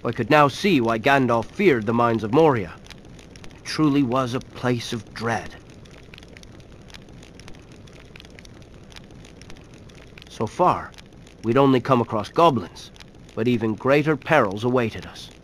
I could now see why Gandalf feared the mines of Moria. It truly was a place of dread. So far, we'd only come across goblins, but even greater perils awaited us.